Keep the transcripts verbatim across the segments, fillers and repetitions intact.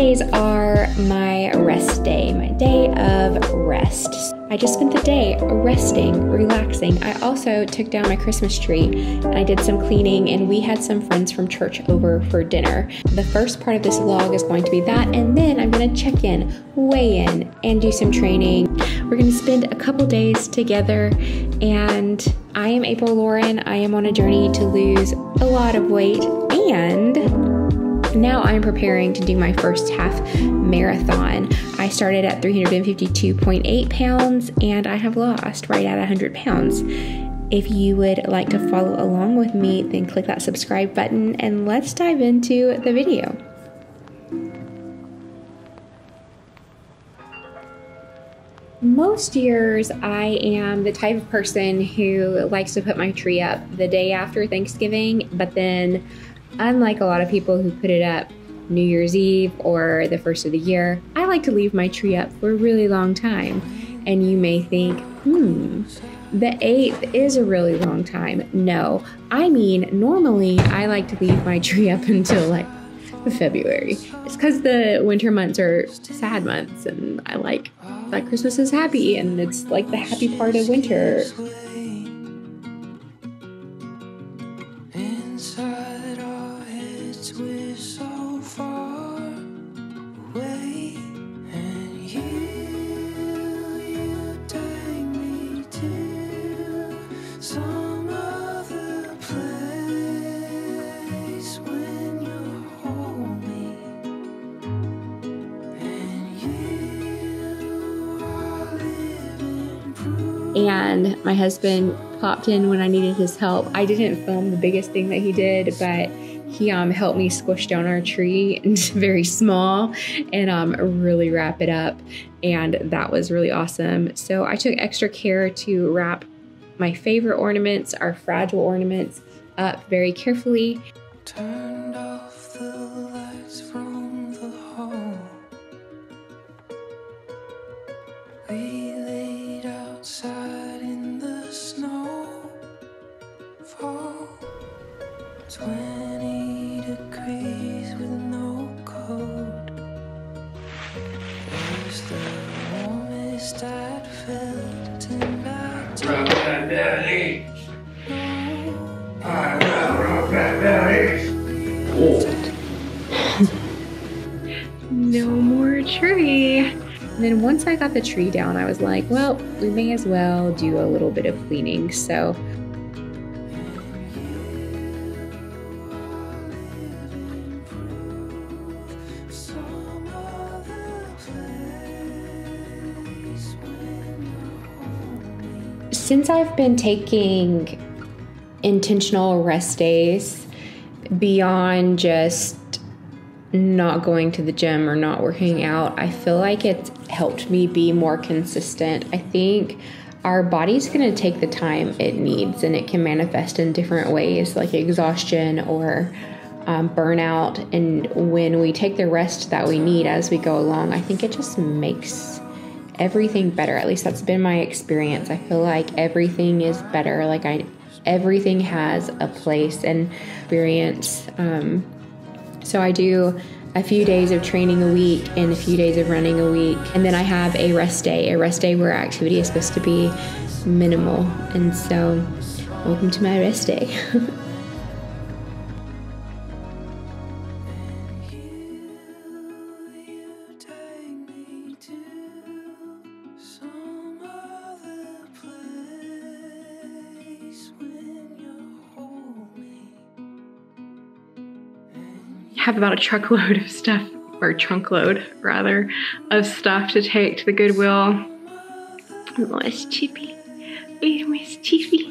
Mondays are my rest day, my day of rest. I just spent the day resting, relaxing. I also took down my Christmas tree and I did some cleaning, and we had some friends from church over for dinner. The first part of this vlog is going to be that, and then I'm gonna check in, weigh in, and do some training. We're gonna spend a couple days together, and I am April Lauren. I am on a journey to lose a lot of weight, and now I'm preparing to do my first half marathon. I started at three hundred fifty-two point eight pounds and I have lost right at one hundred pounds. If you would like to follow along with me, then click that subscribe button and let's dive into the video. Most years, I am the type of person who likes to put my tree up the day after Thanksgiving, but then unlike a lot of people who put it up New Year's Eve or the first of the year, I like to leave my tree up for a really long time. And you may think, hmm, the eighth is a really long time. No, I mean, normally I like to leave my tree up until like February. It's because the winter months are sad months, and I like that Christmas is happy, and it's like the happy part of winter. And my husband popped in when I needed his help. I didn't film the biggest thing that he did, but he um, helped me squish down our tree. It's very small, and um, really wrap it up. And that was really awesome. So I took extra care to wrap my favorite ornaments, our fragile ornaments, up very carefully. Turned off the lights from the hall. We laid outside in the snow. Fall. twenty degrees with no coat. It was the warmest I'd felt tonight. Rub that belly. I rub that belly. No more tree. And then once I got the tree down, I was like, well, we may as well do a little bit of cleaning. So since I've been taking intentional rest days beyond just not going to the gym or not working out, I feel like it's helped me be more consistent. I think our body's going to take the time it needs, and it can manifest in different ways, like exhaustion or um, burnout. And when we take the rest that we need as we go along, I think it just makes everything better. At least that's been my experience. I feel like everything is better. Like I, everything has a place and experience. Um, so I do a few days of training a week and a few days of running a week. And then I have a rest day, a rest day where activity is supposed to be minimal. And so welcome to my rest day. Have about a truckload of stuff, or trunk load rather, of stuff to take to the Goodwill. Oh, it's Chippy. Oh, it's Chippy.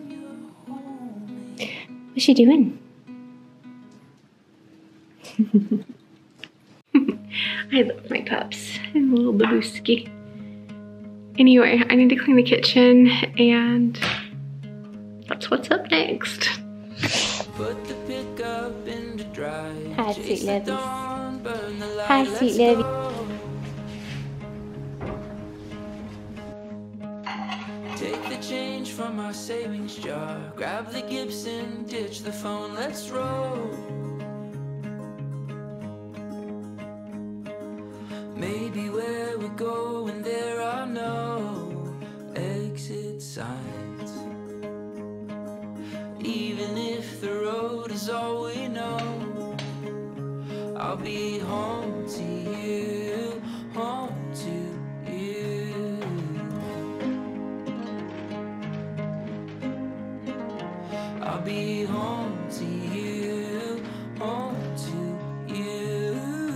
What's she doing? I love my pups and little Babuski. Anyway, I need to clean the kitchen, and that's what's up next. Put the pickup into drive. Hi, sweet Levy. Hi, sweet Levy. Take the change from our savings jar. Grab the Gibson, ditch the phone, let's roll. go when there are no exit signs. Even if the road is all we know, I'll be home to you, home to you. I'll be home to you, home to you.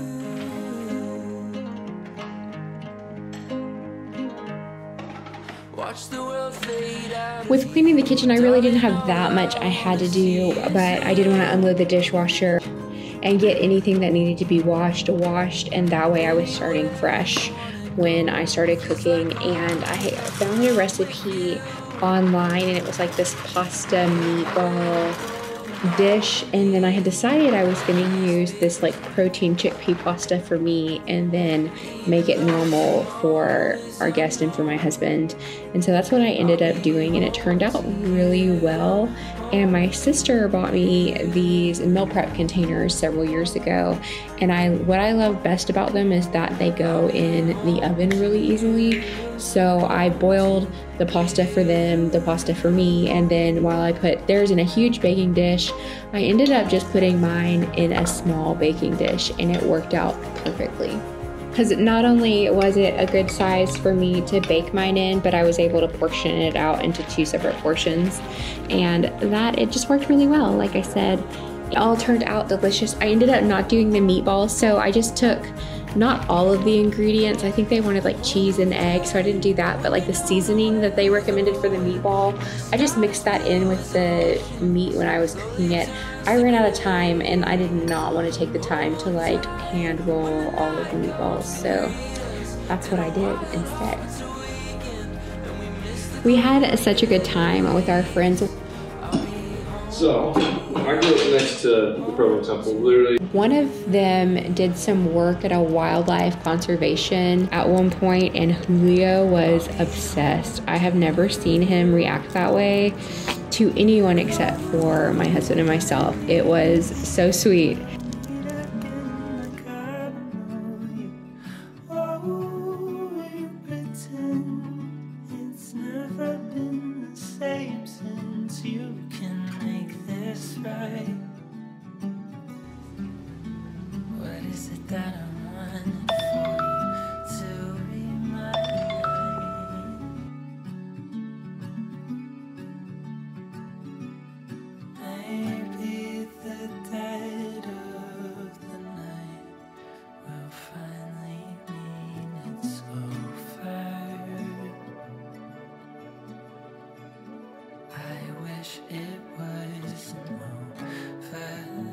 Watch the world fade out. With cleaning the kitchen, I really didn't have that much I had to do, but I did want to unload the dishwasher and get anything that needed to be washed washed, and that way I was starting fresh when I started cooking. And I found a recipe online, and it was like this pasta meatball dish, and then I had decided I was going to use this like protein chickpea pasta for me and then make it normal for our guest and for my husband. And so that's what I ended up doing, and it turned out really well. And my sister bought me these meal prep containers several years ago, and I what I love best about them is that they go in the oven really easily. So I boiled the pasta for them, the pasta for me, and then while I put theirs in a huge baking dish, I ended up just putting mine in a small baking dish, and it worked out perfectly. Because not only was it a good size for me to bake mine in, but I was able to portion it out into two separate portions, and that it just worked really well. Like I said, it all turned out delicious. I ended up not doing the meatballs, so I just took not all of the ingredients. I think they wanted like cheese and egg, so I didn't do that, but like the seasoning that they recommended for the meatball, I just mixed that in with the meat when I was cooking it. I ran out of time, and I did not want to take the time to like hand roll all of the meatballs, so that's what I did instead. We had such a good time with our friends. So, I grew up next to the Provo Temple, literally. One of them did some work at a wildlife conservation at one point, and Julio was obsessed. I have never seen him react that way to anyone except for my husband and myself. It was so sweet. It was over.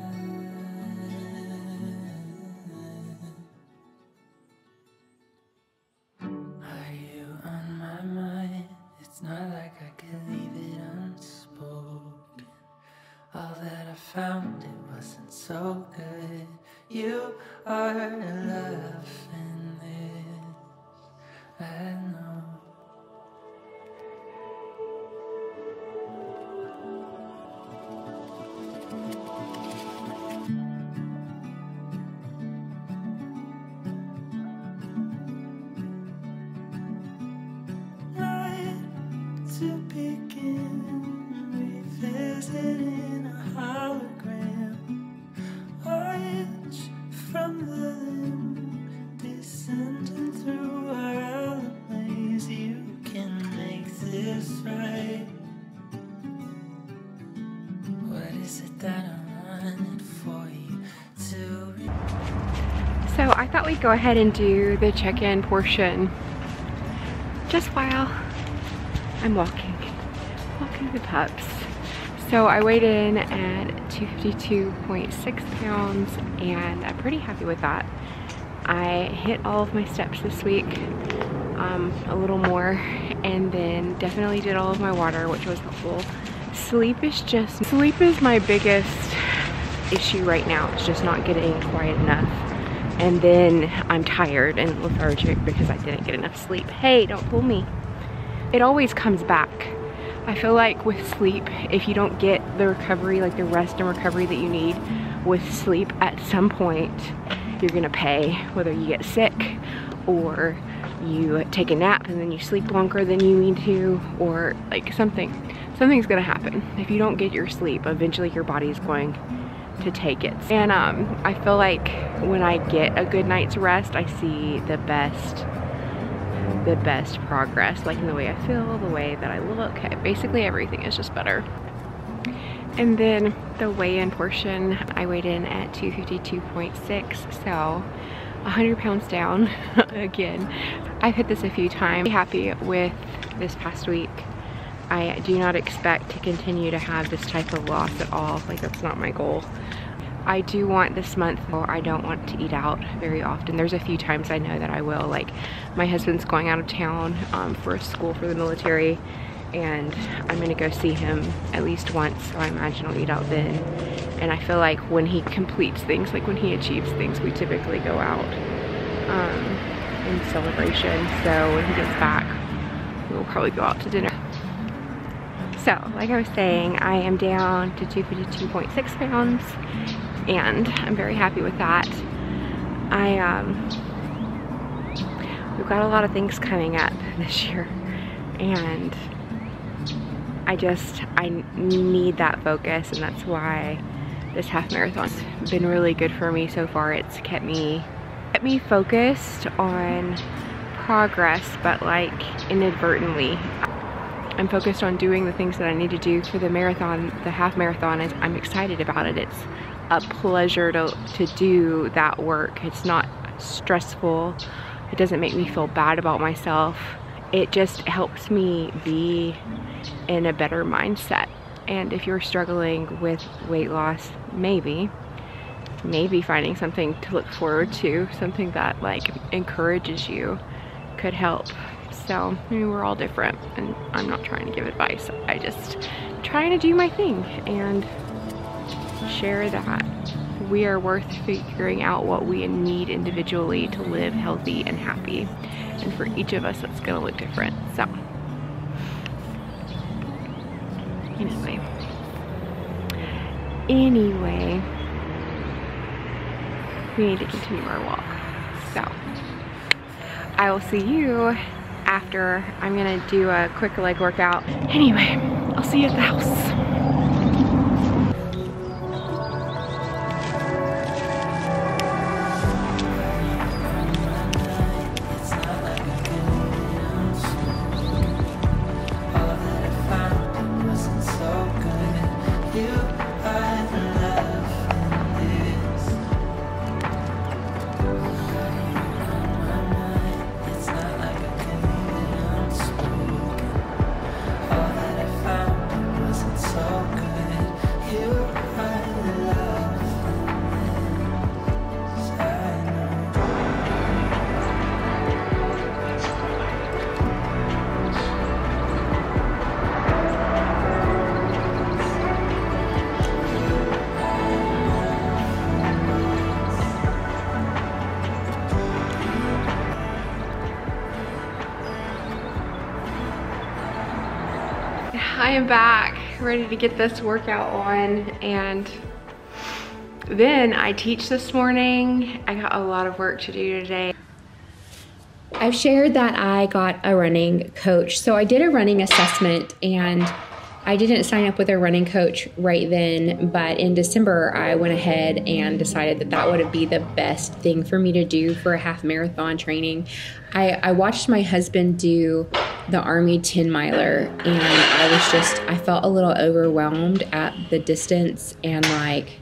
Are you on my mind? It's not like I could leave it unspoken. All that I found, it wasn't so good. You are love in this, I know. To begin, revisiting a hologram, orange from the limb, descending through our alleyways. You can make this right. What is it that I wanted for you to? So I thought we'd go ahead and do the check-in portion just while I'm walking, walking the pups. So I weighed in at two fifty-two point six pounds, and I'm pretty happy with that. I hit all of my steps this week, um, a little more, and then definitely did all of my water, which was helpful. Sleep is just, sleep is my biggest issue right now. It's just not getting quiet enough. And then I'm tired and lethargic because I didn't get enough sleep. Hey, don't pull me. It always comes back. I feel like with sleep, if you don't get the recovery, like the rest and recovery that you need with sleep, at some point you're gonna pay, whether you get sick or you take a nap and then you sleep longer than you need to, or like something, something's gonna happen. If you don't get your sleep, eventually your body is going to take it. And um, I feel like when I get a good night's rest, I see the best, the best progress, like in the way I feel, the way that I look, basically everything is just better. And then the weigh-in portion, I weighed in at two fifty-two point six, so one hundred pounds down again. I've hit this a few times. I'm happy with this past week. I do not expect to continue to have this type of loss at all. Like, that's not my goal. I do want this month, or I don't want to eat out very often. There's a few times I know that I will. Like, my husband's going out of town um, for school for the military, and I'm gonna go see him at least once, so I imagine I'll eat out then. And I feel like when he completes things, like when he achieves things, we typically go out um, in celebration. So when he gets back, we'll probably go out to dinner. So, like I was saying, I am down to two fifty-two point six pounds, and I'm very happy with that. I, um, we've got a lot of things coming up this year, and I just, I need that focus, and that's why this half marathon's been really good for me so far. It's kept me, kept me focused on progress, but like inadvertently. I'm focused on doing the things that I need to do for the marathon. The half marathon is, I'm excited about it. It's a pleasure to, to do that work. It's not stressful. It doesn't make me feel bad about myself. It just helps me be in a better mindset. And if you're struggling with weight loss, maybe, maybe finding something to look forward to, something that like encourages you, could help. So, I mean, we're all different, and I'm not trying to give advice. I just trying to do my thing and share that we are worth figuring out what we need individually to live healthy and happy. And for each of us, that's gonna look different. So, anyway, anyway, we need to continue our walk. So, I will see you after. I'm gonna do a quick leg workout. Anyway, I'll see you at the house. I am back, ready to get this workout on, and then I teach this morning. I got a lot of work to do today. I've shared that I got a running coach. So I did a running assessment, and I didn't sign up with a running coach right then, but in December I went ahead and decided that that would be the best thing for me to do for a half marathon training. I, I watched my husband do the Army ten miler, and I was just, I felt a little overwhelmed at the distance, and like,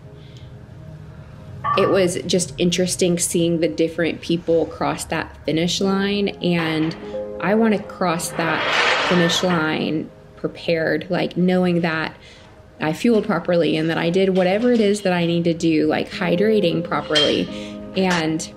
it was just interesting seeing the different people cross that finish line, and I want to cross that finish line prepared, like knowing that I fueled properly and that I did whatever it is that I need to do, like hydrating properly. And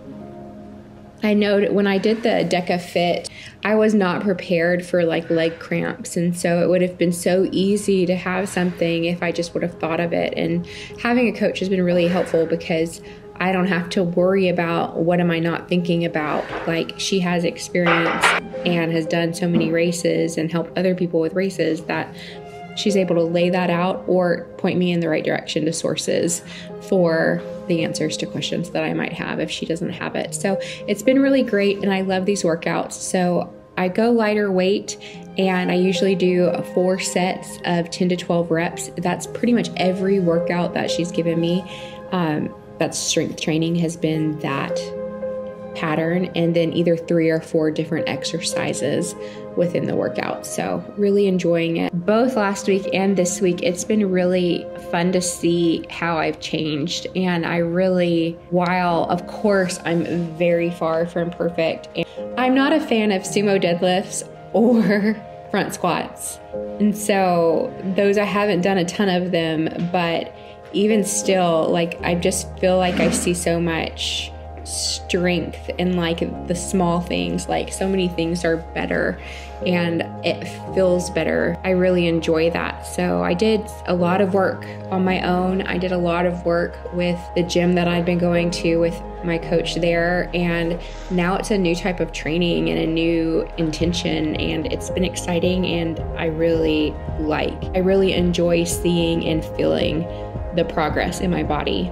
I know when I did the Deca Fit, I was not prepared for like leg cramps, and so it would have been so easy to have something if I just would have thought of it. And having a coach has been really helpful because I don't have to worry about what am I not thinking about. Like, she has experience and has done so many races and helped other people with races that she's able to lay that out or point me in the right direction to sources for the answers to questions that I might have if she doesn't have it. So it's been really great, and I love these workouts. So I go lighter weight, and I usually do four sets of ten to twelve reps. That's pretty much every workout that she's given me. Um, that's strength training has been that pattern, and then either three or four different exercises within the workout. So really enjoying it. Both last week and this week, it's been really fun to see how I've changed. And I really, while of course I'm very far from perfect, and I'm not a fan of sumo deadlifts or front squats. And so those, I haven't done a ton of them, but even still, like, I just feel like I see so much strength in like the small things. Like, so many things are better and it feels better. I really enjoy that. So I did a lot of work on my own. I did a lot of work with the gym that I'd been going to with my coach there, and now it's a new type of training and a new intention, and it's been exciting, and I really like I really enjoy seeing and feeling the progress in my body.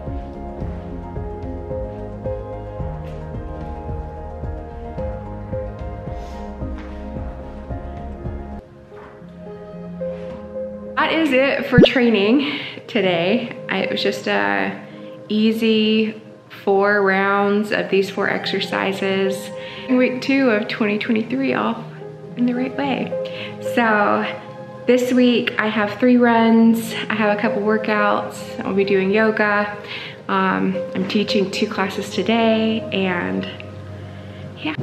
That is it for training today. I, it was just a easy four rounds of these four exercises. Week two of twenty twenty-three off in the right way. So this week I have three runs. I have a couple workouts. I'll be doing yoga. Um, I'm teaching two classes today, and yeah.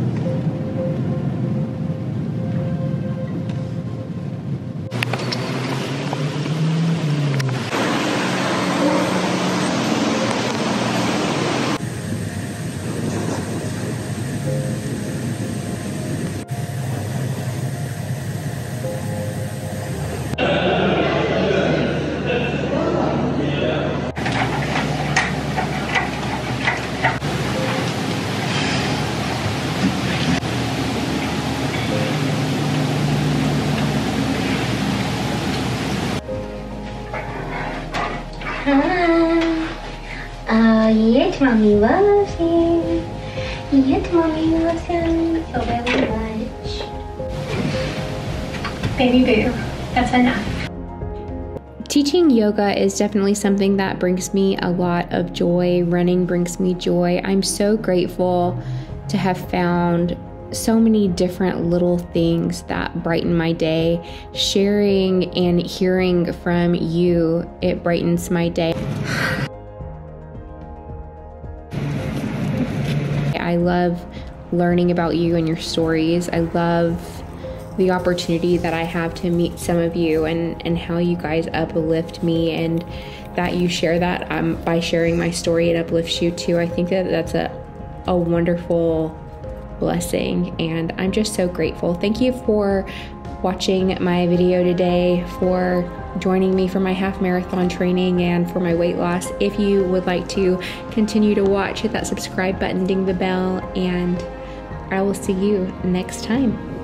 Uh, yet mommy loves him. Yet mommy loves him so very much. Baby boo, that's enough. Teaching yoga is definitely something that brings me a lot of joy. Running brings me joy. I'm so grateful to have found so many different little things that brighten my day. Sharing and hearing from you, it brightens my day. I love learning about you and your stories. I love the opportunity that I have to meet some of you, and, and how you guys uplift me, and that you share that um, by sharing my story, it uplifts you too. I think that that's a, a wonderful blessing, and I'm just so grateful. Thank you for watching my video today, for joining me for my half marathon training and for my weight loss. If you would like to continue to watch, hit that subscribe button, ding the bell, and I will see you next time.